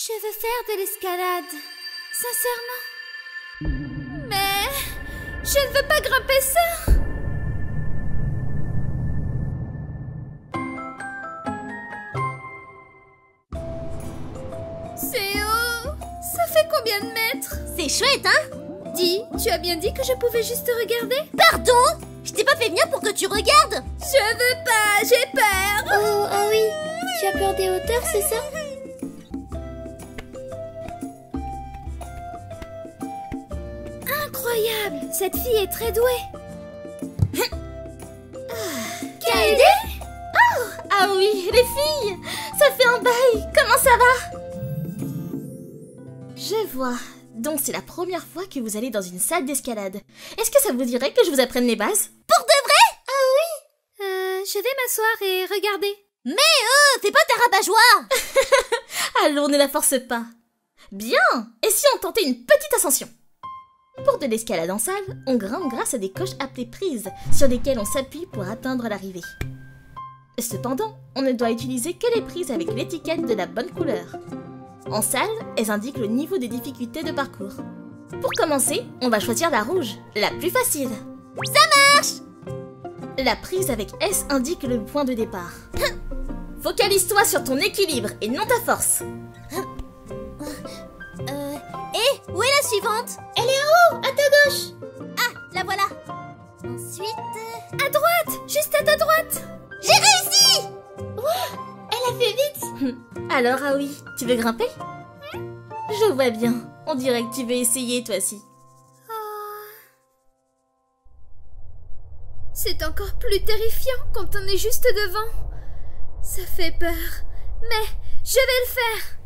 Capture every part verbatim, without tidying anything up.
Je veux faire de l'escalade, sincèrement. Mais je ne veux pas grimper ça. C'est haut. Ça fait combien de mètres? C'est chouette, hein? Dis, tu as bien dit que je pouvais juste regarder? Pardon? Je t'ai pas fait venir pour que tu regardes. Je veux pas, j'ai peur. Oh, oh oui, tu as peur des hauteurs, c'est ça? Incroyable, cette fille est très douée. Kaede? Oh, ah oui, les filles, ça fait un bail, comment ça va? Je vois, donc c'est la première fois que vous allez dans une salle d'escalade. Est-ce que ça vous dirait que je vous apprenne les bases? Pour de vrai? Ah oui. Euh, je vais m'asseoir et regarder. Mais euh, fais pas ta rabat-joie. Allons, ne la force pas. Bien, et si on tentait une petite ascension? Pour de l'escalade en salle, on grimpe grâce à des coches appelées prises, sur lesquelles on s'appuie pour atteindre l'arrivée. Cependant, on ne doit utiliser que les prises avec l'étiquette de la bonne couleur. En salle, elles indiquent le niveau de difficulté de parcours. Pour commencer, on va choisir la rouge, la plus facile. Ça marche! La prise avec S indique le point de départ. Focalise-toi sur ton équilibre et non ta force. Euh... Hé, où est la suivante? Elle est en haut, à ta gauche. Ah, la voilà. Ensuite... À droite, juste à ta droite. J'ai réussi! Wow, elle a fait vite. Alors, ah oui, tu veux grimper? Je vois bien. On dirait que tu veux essayer, toi aussi. Oh. C'est encore plus terrifiant quand on est juste devant. Ça fait peur. Mais je vais le faire.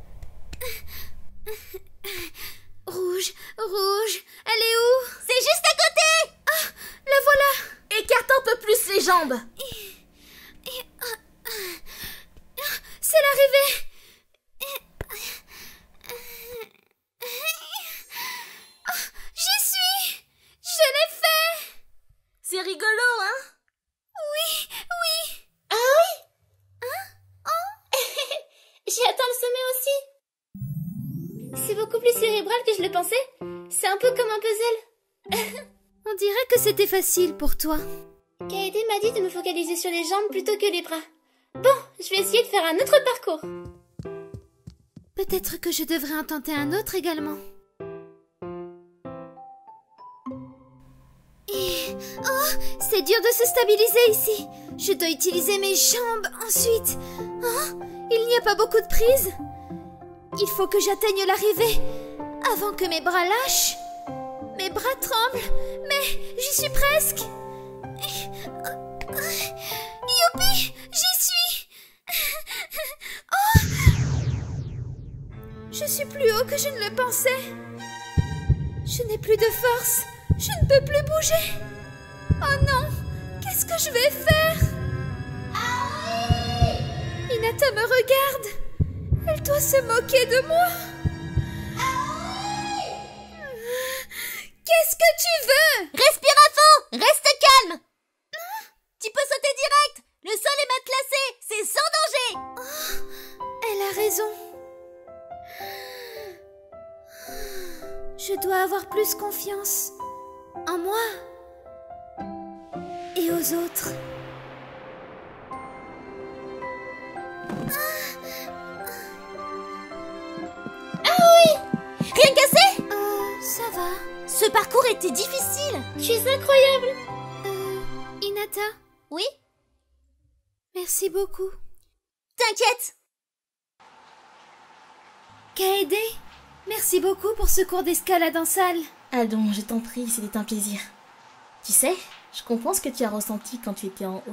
Rouge, rouge, elle est où? C'est juste à côté! Ah, la voilà! Écarte un peu plus les jambes. C'est l'arrivée! J'y suis! Je l'ai fait! C'est rigolo, hein? Oui, oui! Ah oui? Hein? Oh. J'y attends le sommet aussi. C'est beaucoup plus cérébral que je le pensais. C'est un peu comme un puzzle. On dirait que c'était facile pour toi. Kaede m'a dit de me focaliser sur les jambes plutôt que les bras. Bon, je vais essayer de faire un autre parcours. Peut-être que je devrais en tenter un autre également. Et... Oh, c'est dur de se stabiliser ici. Je dois utiliser mes jambes ensuite. Oh, il n'y a pas beaucoup de prise. Il faut que j'atteigne l'arrivée avant que mes bras lâchent. Mes bras tremblent, mais j'y suis presque. Youpi, j'y suis. Oh, je suis plus haut que je ne le pensais. Je n'ai plus de force. Je ne peux plus bouger. Oh non, qu'est-ce que je vais faire? Hinata me regarde. Elle doit se moquer de moi. Qu'est-ce que tu veux? Respire à fond! Reste calme! Tu peux sauter direct! Le sol est matelassé! C'est sans danger! Oh, elle a raison. Je dois avoir plus confiance en moi et aux autres. Ah oui! Rien cassé? Euh, ça va. Ce parcours était difficile! Tu es incroyable. Euh, Hinata, Oui? merci beaucoup. T'inquiète! Kaede, merci beaucoup pour ce cours d'escalade en salle. Allons, je t'en prie, c'était un plaisir. Tu sais, je comprends ce que tu as ressenti quand tu étais en haut.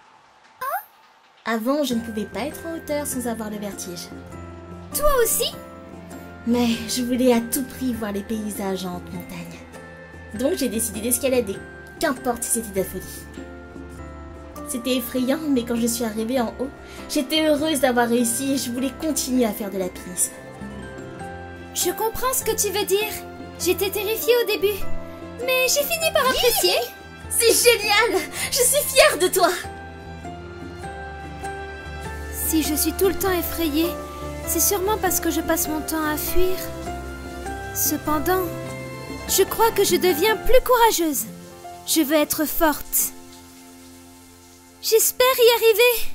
Avant, je ne pouvais pas être en hauteur sans avoir le vertige. Toi aussi? Mais je voulais à tout prix voir les paysages en haute montagne. Donc j'ai décidé d'escalader, qu'importe si c'était de la folie. C'était effrayant, mais quand je suis arrivée en haut, j'étais heureuse d'avoir réussi et je voulais continuer à faire de l'alpinisme. Je comprends ce que tu veux dire. J'étais terrifiée au début, mais j'ai fini par apprécier. C'est génial! Je suis fière de toi! Si je suis tout le temps effrayée, C'est sûrement parce que je passe mon temps à fuir. Cependant, je crois que je deviens plus courageuse. Je veux être forte. J'espère y arriver.